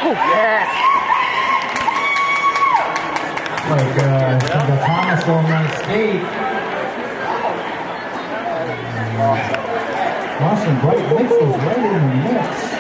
Yes. Like Thomas on that skate. Austin Bright mixed was right in the mix.